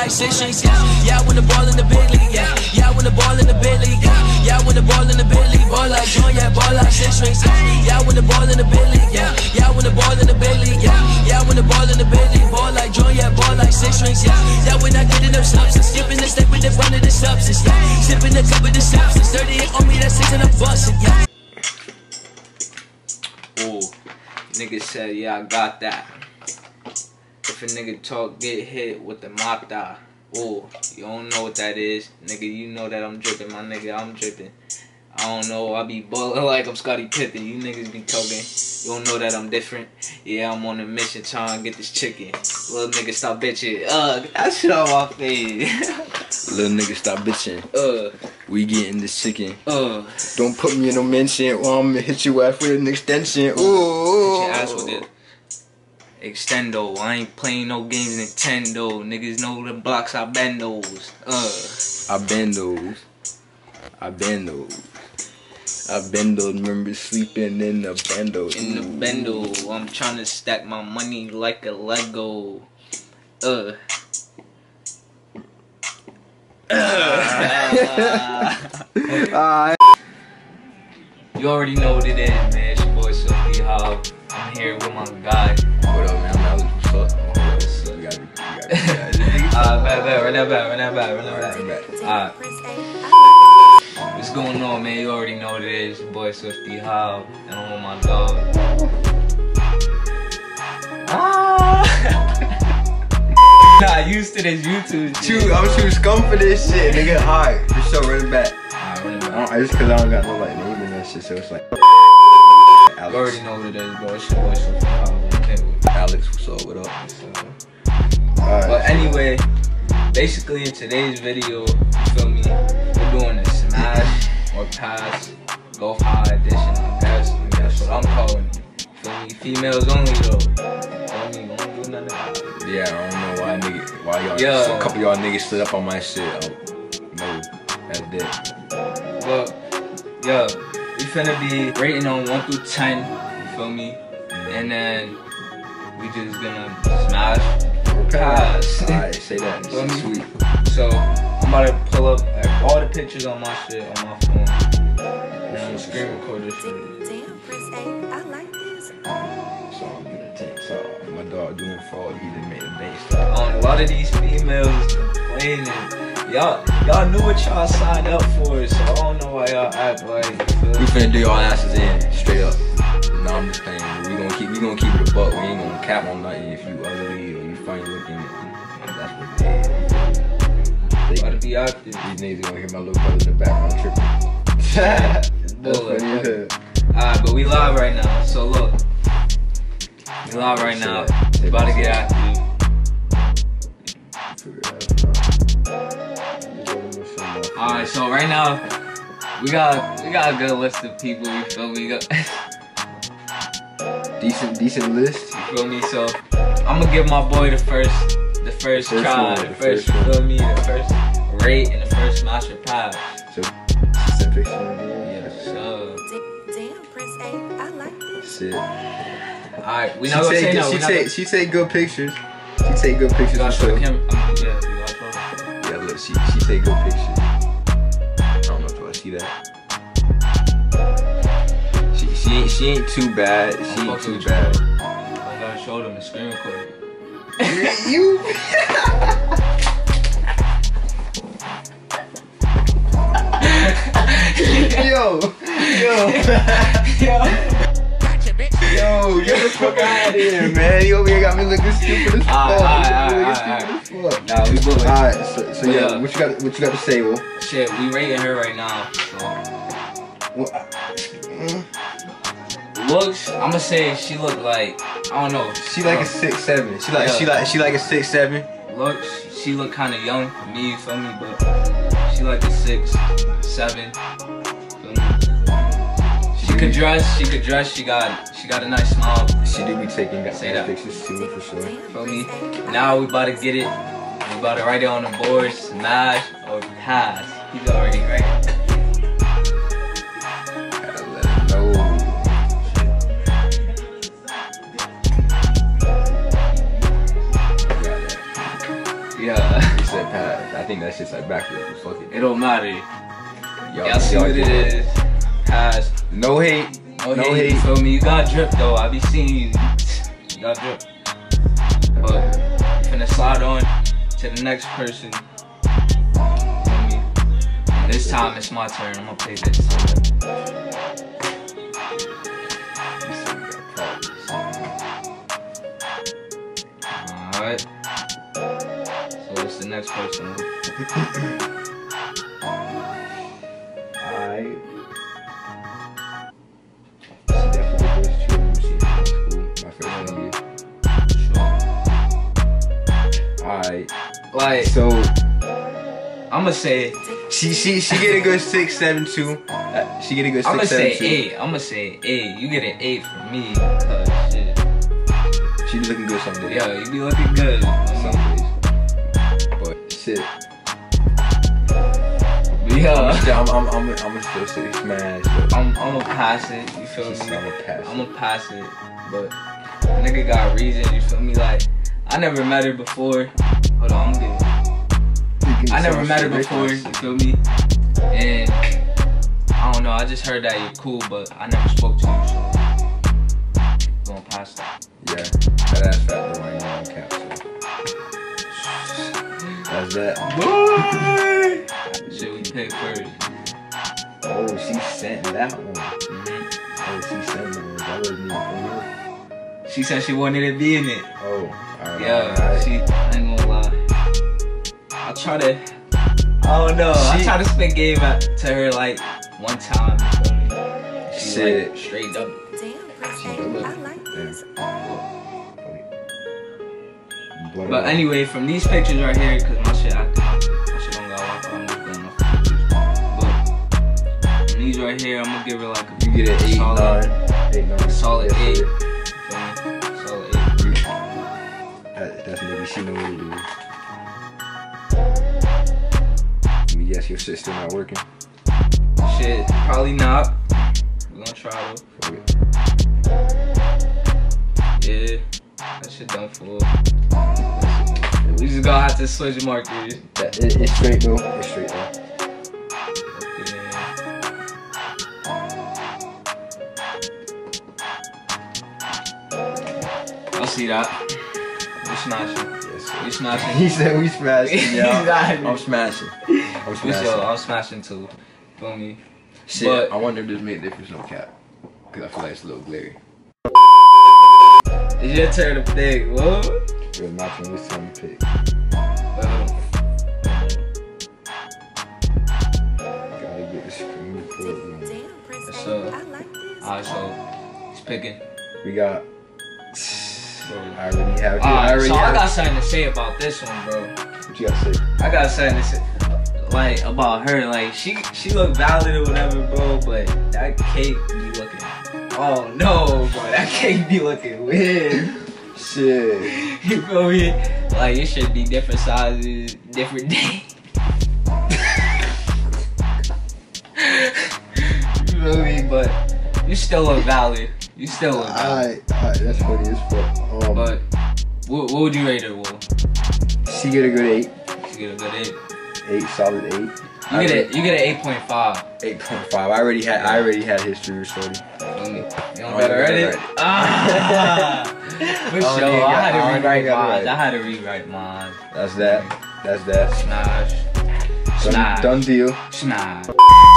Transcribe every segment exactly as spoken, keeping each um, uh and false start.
like six strings, yeah. Yeah, I win the ball in the big league, yeah. Yeah, I win the ball in the big league, yeah. Yeah, I win the ball in the big league, ball like John, yeah, ball like six strings, yeah. Yeah, I win the ball in the big league, yeah. Yeah, I win the ball in the big league, yeah. Yeah, I win the ball in the big league, ball like John, yeah, ball like six strings, yeah. Yeah, when I get enough substance, skipping the step with the front of the substance, yeah. Sipping the cup with the substance, thirty-eight on me, that's six and I'm busting, yeah. Ooh, nigga said, yeah, I got that. If a nigga talk, get hit with the mata. Ooh, you don't know what that is. Nigga, you know that I'm dripping, my nigga, I'm dripping. I don't know, I be ballin' like I'm Scottie Pippen. You niggas be talking, you don't know that I'm different. Yeah, I'm on a mission trying to get this chicken. Little nigga, stop bitching. Uh, get that shit off my face. Little nigga, stop bitching. Uh, we getting this chicken. Uh, don't put me in no mention, or I'm gonna hit you ass with an extension. Ooh, hit your ass with it. Extendo, I ain't playing no games Nintendo. Niggas know the blocks, I bend those. Uh, I bend those. I bend those. I bend those. Remember sleeping in the bendo. In the bendo, I'm trying to stack my money like a Lego. Uh. uh. You already know what it is, man. It's your boy Sophie Hobb. I'm here with my guy. What up, man? I'm Alex. What's up? What's up? You gotta, you gotta, you gotta. Alright, bad, bad. Run that back. Run that back. Run that back. Alright. What's going on, man? You already know what it is. Your boy Swifty Hobb, and I'm with my dog. Ah! Not used to this YouTube shit. Shoot, I'm too scum for this shit, nigga. Alright, for sure, run it back. Alright, run it back. I don't, just cause I don't got no like name in that shit, so it's like. Alex. You already know what it is, bro. It's your boy Swifty Hobb. Alex, what's up? What up? So, alright. but anyway, basically in today's video, you feel me? We're doing a smash or pass, golf high edition. I guess that's what I'm calling it. Feel me? Females only though. Feel me? Don't do nothing. Yeah, I don't know why nigga, why y'all, yeah. so a couple y'all niggas slid up on my shit. Oh, no, that's dead. But yeah, we finna be rating on one through ten. You feel me? And then we just gonna smash or pass. Alright, say that. Feel me? Sweet. So I'm about to pull up like, all the pictures on my shit on my phone. And I'm gonna screen record this shit. Damn, Chris A, I like this. So I'm gonna take so my dog doing fraud. He done made a bank stop. Um, a lot of these females complaining. Y'all, y'all knew what y'all signed up for, so I don't know why y'all act like. We finna do y'all asses in straight up. No, I'm just playing. We gonna keep, we gonna keep it a buck. We ain't gonna cap on nothing. If you ugly or you funny looking, that's what it is. Gotta be active. These niggas gonna hear my little brother in the background tripping. It's bullet. Alright, but we live right now. So look, we live right now. We about to get active. Alright, so right now we got we got a good list of people. You feel me? Got decent decent list. You feel me? So I'm gonna give my boy the first the first, first try, one, the, the first, first you feel me? The first rate and the first smash or pass. So specific. Yeah, so. Damn, Chris A, I like this. Shit. Alright, we not gonna say no. She take she take good pictures. She take good pictures. You gotta show the camera. I mean, yeah, you gotta show them. Yeah, look, she she take good pictures. I don't know if y'all see that. She she ain't she ain't too bad. She ain't too bad. I gotta show them the screen recording. You. yo, yo, yo. Yo, get the fuck out of here, man. You over here got me looking stupid as fuck. Alright, alright, alright. Nah, we bullet. Alright, so, so yeah, yeah, what you got? What you got to say, Will? Shit, we rating her right now. So. Well, mm. Looks, I'ma say she look like I don't know. She like look. a six seven. She like yeah. she like she like a six seven. Looks, she look kind of young for me, you feel me? But she like a six seven. Feel me? She could dress. She could dress. She got. She got a nice smile. She do be taking got say that pictures too, for sure. Feel me? Now we about to get it. We about to write it on the board. Smash or pass. He's already right. Gotta let him know. Yeah. said pass. I think that shit's like backwards. But fuck it. It don't matter. Y'all, Y'all see what it is. Pass. No hate. No, No hate, hate. you feel me? You got drip though, I be seeing you. You got drip. But I'm finna slide on to the next person. Feel me? And this time it's my turn, I'm gonna play this. Alright. So it's the next person. Alright. Alright, Like, so I'ma say, she she she get a good six seven two. Uh, she get a good I'ma six seven say two. eight. I'ma say eight. You get an eight from me, cause shit. She be looking good some days. Yeah, you be looking good. Some days. But shit. Yeah. I'm I'm I'm I'm gonna still say smash. But I'm I'ma pass it. You feel she's- me? I'ma pass. I'ma pass it. But nigga got reason. You feel me? Like I never met her before. Hold on, I'm getting. I never met her before, you feel me? And I don't know, I just heard that you're cool, but I never spoke to you, so gonna pass that. Yeah, that ass fat though, I ain't on cap, so. That's that. Shit, we pick first. Oh, she sent that one. Mm-hmm. Oh, she sent that one. That wasn't even from her. She said she wanted to be in it. Oh, alright. Yeah, alright. she, I ain't gonna lie. I try to, I don't know, I She- try to spit game at, to her like one time, you feel me? She Shit. like straight up. Damn, Chris, I like this. Blood But out. anyway, from these pictures right here, cause my shit, I think my shit don't got Wi-Fi, I'm just going off the pictures. But from these right here, I'm gonna give her like a You get an eight, solid, nine, eight, nine. solid Yes, eight. sir. You feel me? Solid eight. That, that's nigga, she know what it is. Let me guess, your shit's still not working. Shit, probably not. We're gonna try though. Fuck it. Yeah, that shit done for. We just gonna have to switch markers. That, it, it's straight though. It's straight though. Yeah. I see that. We smashing. Yes, sir. We smashing. He said we smashing, He's y'all. not- I'm smashing. I'm We smashing. still, I'm smashing too. Feel me? Shit, But- I wonder if this made a difference, no cap. Cause I feel like it's a little glary. It's your turn to pick. What? Real matching this time to pick. Well, Gotta get this screen pulled. Damn, Chris, So, I like this. alright, so he's picking. We got. I already have. I Alright, already so I have. got something to say about this one, bro. What you gotta say? I got something to say, like about her. Like she, she look valid or whatever, bro. But that cake be looking. Oh no, bro, that cake be looking weird. Shit. You feel me? Like it should be different sizes, different days. You feel me? But you still look valid. You still look valid. Alright, alright, that's funny as fuck. Um, But what, what would you rate her, Will? she get a good eight. She get a good eight. Eight, solid eight. You get a you get an eight point five. Eight point five. I already had. I already had history with Shorty. Feel me? You don't Oh, got it you got it ready? right. Ah! For I sure. don't I even got- had I to don't rewrite even got it mine. right. I had to rewrite mine. That's that. That's that. Smash. Done, Smash. done deal. Smash.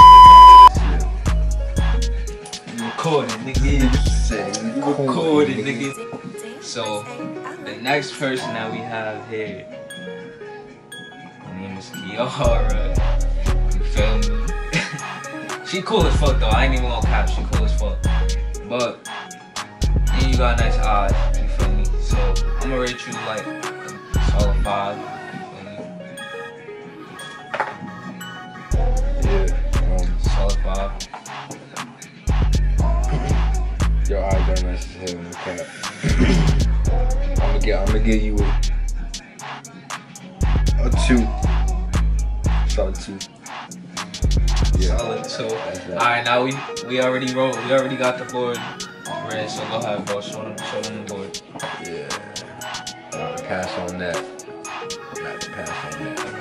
You recording, nigga. You recording, nigga. Damn, So, Chris, I the like next person that we have here, her name is Kiara. You feel me? She cool as fuck though. I ain't even gonna cap. She cool as fuck. But and you got nice eyes. You feel me? So I'm gonna rate you like a solid five. You feel me? Yeah. Um, Solid five. your eyes are nice as hell. No cap. I'm gonna get. I'm gonna give you a, a two. Solid two. Yeah. Solid two. That's that. Alright, now we we already wrote. We already got the board ready. So go ahead, bro. Show them. Show them the board. Yeah. I'm gonna pass on that. I'm gonna have to pass on that.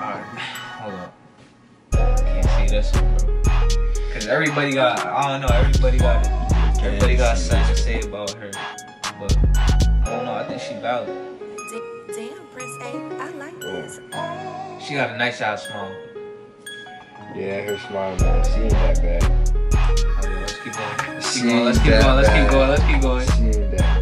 Alright, hold up. Can't see this one, bro. Cause everybody got, I don't know, everybody got it. Everybody got something to say about her. But I don't know, I think she valid. Damn, Prince A, I like this. She got a nice ass smile. Yeah, her smile, man. She ain't that bad. Oh, yeah, let's keep going. Let's She keep going, let's ain't keep that going, let's keep bad. going, let's keep going. She ain't that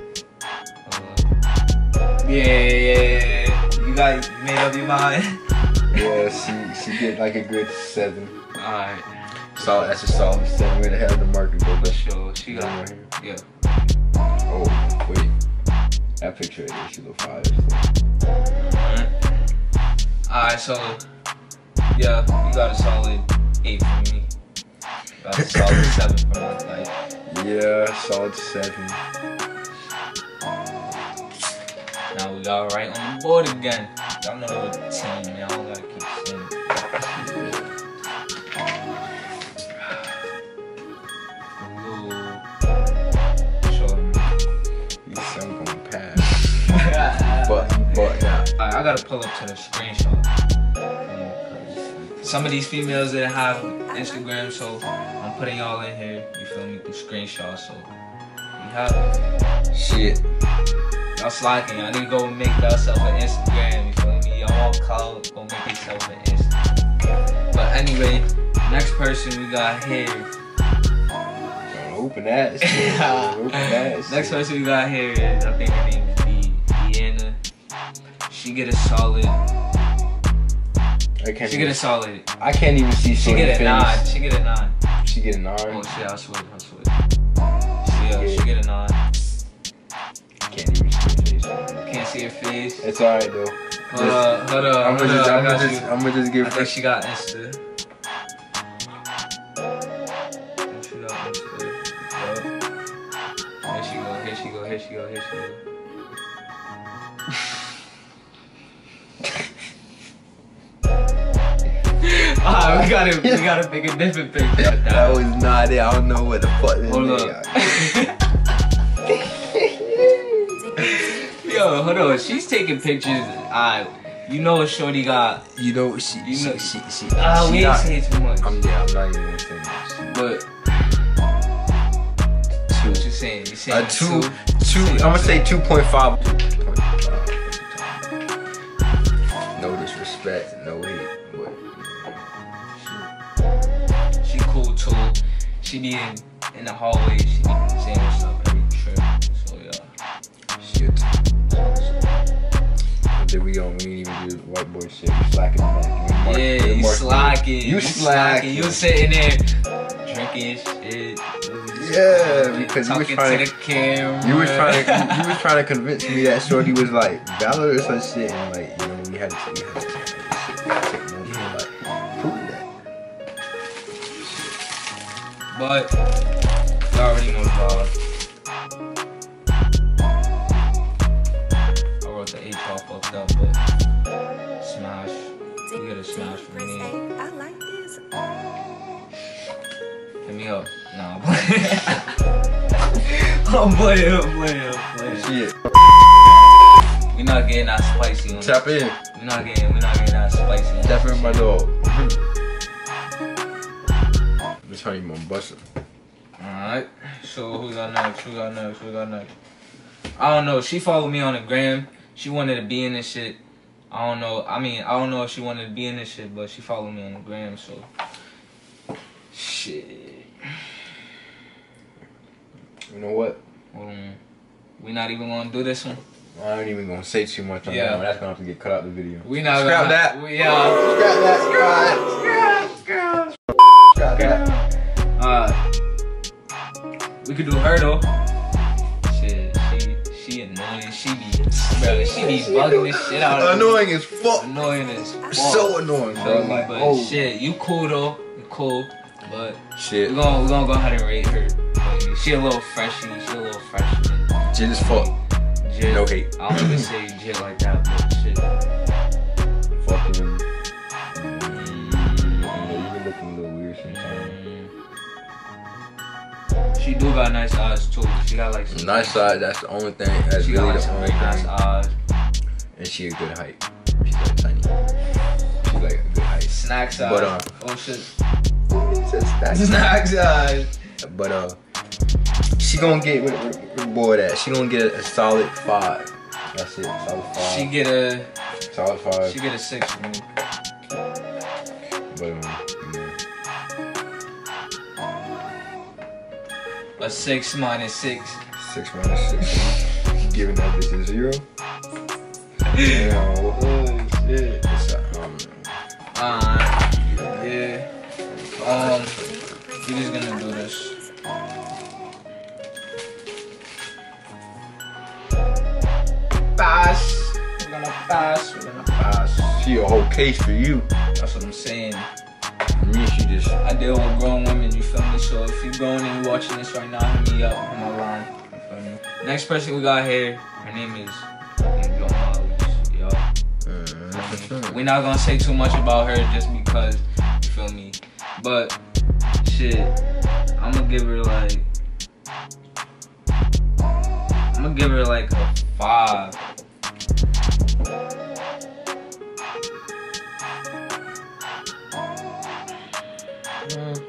bad. Uh, yeah, yeah, yeah. You got, you made up your mind? Yeah, she she get like a good seven. Alright. Solid, that's a solid seven. Where the hell the market go? Let's show, she got, Right here. yeah. Oh, wait. That picture right there, she look fire. Alright. Alright, so, yeah, you got a solid eight for me. You got a solid seven for me. Like, Yeah, solid seven. now we got right on the board again. Y'all know the team, man. I don't gotta keep saying it. Ooh. Show him. These seven gonna pass. But, but, yeah. Alright, I gotta pull up to the screenshot. Some of these females didn't have Instagram, so I'm putting y'all in here. You feel me? Through screenshots, so we have it. Shit. Y'all slacking. Y'all need to go make yourself an Instagram. You feel me? Y'all want clout, go make yourself an Instagram. But anyway, next person we got here. Don't open that shit. Don't open that Next shit. person we got here is, I think her name is D- Deanna. She get a solid. I can't She even, get a solid. I can't even see She Shorty get a face. nine. She get a nine. She get a nine. Oh shit! I swear. I swear. She, uh, she get a nine. Can't even see her face. Can't see her face. It's alright though. Hold up. Hold up. I'm hold gonna just, up, I I'm got gonna just, you. I'm gonna just I give think her. she got Insta. I think she got Insta. Yup. Here she go. Here she go. Here she go. Here she go. Ah, we gotta, we gotta pick a different picture. That was not it. I don't know what the fuck this Hold nigga up. Yo, hold on. She's taking pictures. Alright, you know, Shorty got. You know, she, You she, know- she, she, Ah, she we ain't not, saying too much. I'm, yeah, I'm not even gonna say much. But what you saying? You saying Uh, two, two? two, I'm gonna say two point five. No disrespect, no hate, but She cool too. She be in, in the hallway. She be saying what's up every trip. So yeah. shit. But then we don't, we ain't even do white boy shit. We slacking on that. We mark- Yeah, we you mark- slacking. You slacking. You sitting there drinking shit. Yeah, because you was talking trying to to, the camera. you was trying to, you, you was trying to convince me that Shorty was like valid or some shit, and like, you know, we had to, we had to take this shit, we had to take moments to like prove that. But you already know the vibe. I wrote the H all fucked up, but smash. You get a smash from Prince me. A, I like this. Hit me up. Nah, I'm playing. I'm playing, I'm playing, I'm playing. Shit, We not getting that spicy on tap in, We not getting, we not getting that spicy on tap in my dog. This honey mon buster. Alright, so who got next? Who got next? Who got next? I don't know. She followed me on the gram. She wanted to be in this shit. I don't know. I mean, I don't know if she wanted to be in this shit, but she followed me on the gram, so. Shit. You know what? Hold on. We not even gonna do this one. I ain't even gonna say too much on Yeah. that one. That's gonna have to get cut out the video. We not Scrap gonna. that. We, yeah. Scrap that. Scrap that. Scrap that. Uh, we could do her though. Shit, she she annoying. She be, bro, she be bugging the shit out of me. Annoying as fuck. Annoying as fuck. So annoying, bro. Feel me? Like, But oh shit, you cool though. You cool. But shit. we're gonna, we're gonna go ahead and rate her. Like, she a little freshy. She a little freshy. Jit as fuck. Jit. No hate. I don't even say jit like that, but shit. Fucking. Mm, You been looking a little weird sometimes. mm. She do got nice eyes too. She got like some Nice side. That's the only thing. That's She got really like the some only very nice thing. eyes. And she a good height. She's like tiny. Snack size. But, uh, oh shit. He said snack. Snack size. But uh, she gonna get with, with, with boy that she gonna get a, a solid five. That's it, solid five. She get a. solid five. She get a six from me. But um, yeah. A six minus six. Six minus six. Giving that bitch a zero. Damn. Oh shit. It's a, um, Uh, yeah. Um, we just gonna do this. Pass. We're gonna pass. We're gonna pass. she a whole case for you. That's what I'm saying. For me, she just. I deal with grown women, you feel me? So if you grown and you watching this right now, hit me up on my line. You feel me? Next person we got here, her name is Joe Molly. Yo. Mm, We're not gonna say too much about her just because, you feel me? But shit, I'm gonna give her like, I'm gonna give her like a five. mm.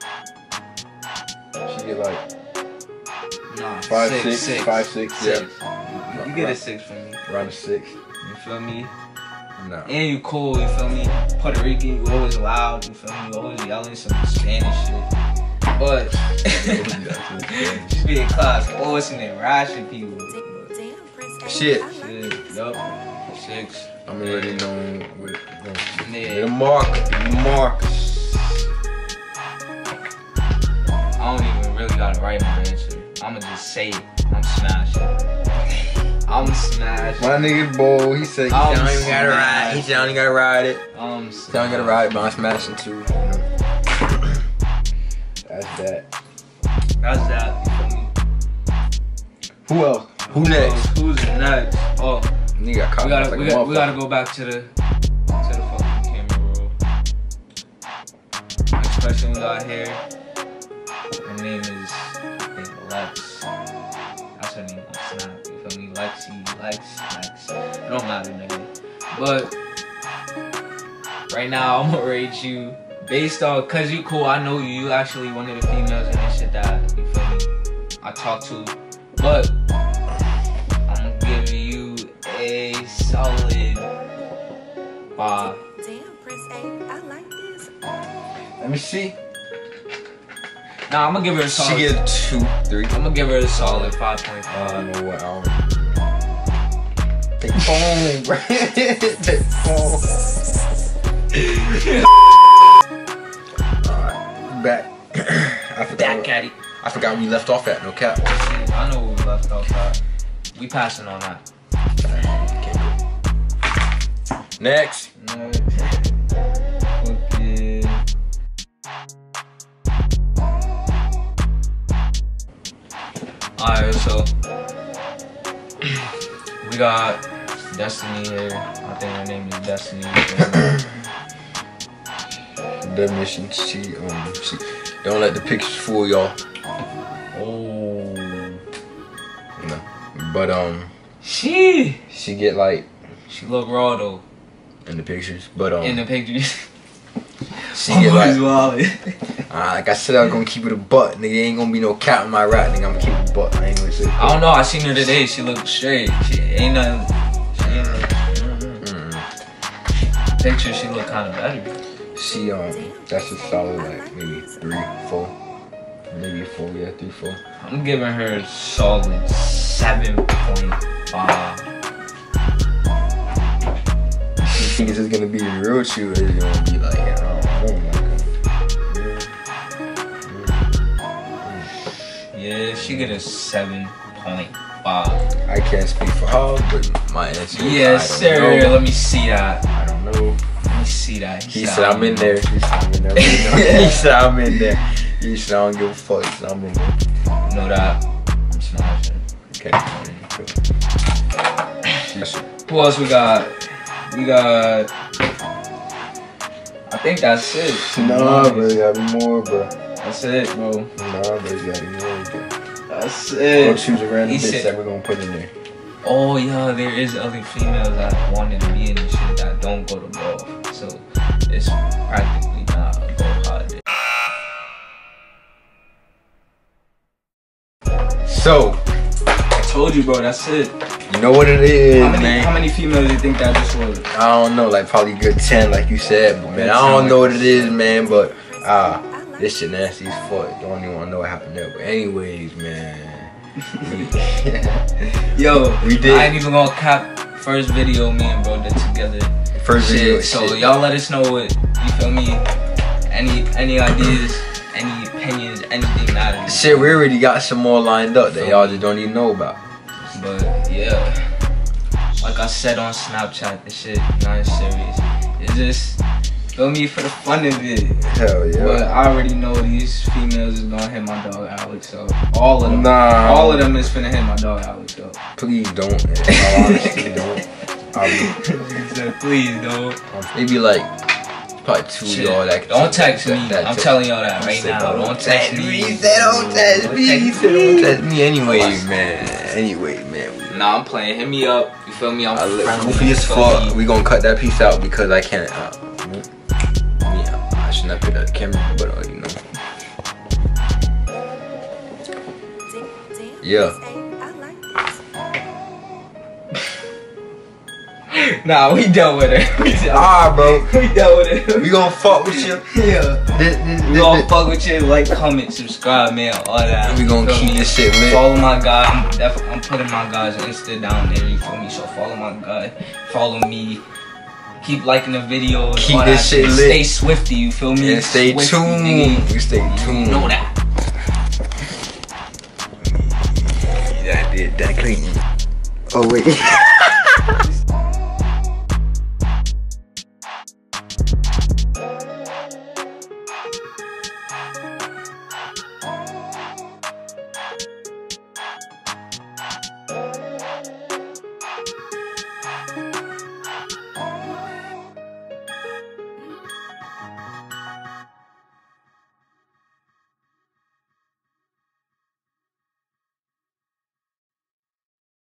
She get like Nah, five, six, six, six, five, six, six. yeah. You, you get a six from me. Around a six. You feel me? No. And you cool, you feel me? Puerto Rican, you always loud, you feel me? You always yelling some Spanish shit. But she be in class forcing and rashing people. Damn, Prince A. Shit. I like Shit, this. yup. Six. I'm already known with, with, Yeah. with a mark. Mark. I don't even really gotta write my answer. I'ma just say it. I'm smashing. I'm smashing. My nigga Bo, he said he I'm don't even gotta ride. He smashing. said I don't even gotta ride it. I'm He don't gotta ride, but I'm smashing too. You know. That's that. That's that. You feel me? Who else? Who next? Who's next? Oh, Nigga got caught we gotta like we a gotta, we gotta motherfucker. go back to the to the fucking camera roll. Next person we got here. Her name is I think Lex. That's her name on Snap. You feel me? Lexi, Lex, Lex. It don't matter, nigga. But right now I'm gonna rate you based on, cause you cool. I know you. You actually one of the females in this shit that you feel me. I talk to, but I'm gonna give you a solid five. Damn, Prince A. I like this. Let me see. Nah, I'm gonna give her a She solid. get two, three. I'm gonna give her a solid five point I don't five. know what I don't. Take the phone, bro. Take the phone. Alright, back. I forgot. That where- caddy. I forgot where we left off at. No cap. I know where we left off at. We passing on that. Next. No. Okay. Alright, so we got Destiny here. I think her name is Destiny. The mission. She um. She don't let the pictures fool y'all. Oh, You know. But um. she She get like she look raw though in the pictures. But um. in the pictures. she get like. wild. Uh, like I said, I was gonna keep it a butt. Nigga, ain't gonna be no cap in my rap. Nigga, I'm gonna keep it a butt. I ain't gonna say. I don't know. I seen her today. She looked straight. She ain't nothing. She ain't nothing. Mm-mm. Picture, she look kind of better. She um, that's a solid like maybe three, four, maybe a four, yeah, three, four. I'm giving her a solid seven point five. You think it's just gonna be the real chew, or is it gonna be like, I don't know, like, Yeah, she get a seven point five. I can't speak for her, but my answer is Yes, I don't sir. know. Let me see that. I don't know. Let me see that. He said I'm in there. He said I'm in there. He said I'm in there. He said I don't give a fuck. He said I'm in there. You know that. I'm smashing. Okay. She's Who else we got? We got. I think that's it. Nah, bro, you gotta be more, bro. That's it, bro. Nah, bro, you gotta be more, bro. That's Go it. choose a random He bitch said- that we're gonna put in there. Oh yeah, there is other females that wanted to be in this shit that don't go to golf. So so it's practically not a go holiday. So, I told you, bro. That's it. you know what it is, How many, man. how many females do you think that just was? I don't know, like probably good ten, like you said, but man, I don't know what it is, man. But ah, uh, this shit nasty as fuck. Don't even want to know what happened there. But anyways, man. Yo, we did. I ain't even gonna cap. First video me and bro did together. First Shit, video. So shit. y'all let us know what you feel me. Any any ideas, any opinions, anything that is. Shit, we already got some more lined up that y'all just don't even know about. But yeah, like I said on Snapchat, this shit not serious. It's just feel me for the fun of it. Hell yeah. But I already know these females is gonna hit my dog Alex, so all of them, Nah. all of them is finna hit my dog Alex though. Please don't. In all honesty, don't. I'll He said, please don't. be, maybe like probably two Shit. y'all that. Don't text me. that- that I'm text- telling y'all that right Say, now. Don't text me. He said don't text me. He said don't text me. Anyway, man. Anyway, man. Nah, I'm playing. Hit me up. You feel me? I'm I look friendly. goofy as You feel fuck. me? We gonna cut that piece out because I can't. Uh, me, I should not pick up the camera, but uh, you know. Damn, Yeah. Chris A, I like this. Nah, we done with it. We done, Ah, bro. we done with it. We gonna fuck with you. Yeah. This, this, We this, gonna this. fuck with you. Like, comment, subscribe, man. All that. We gonna You feel keep me? this shit lit. Follow my guy. I'm, def- I'm putting my guy's Insta down there. You feel me? So follow my guy. Follow me. Keep liking the videos. Keep all this that shit lit. Stay swifty. You feel me? And stay Swifty, tuned. nigga. You stay You tuned. know that. Yeah, I did that clean. Oh wait.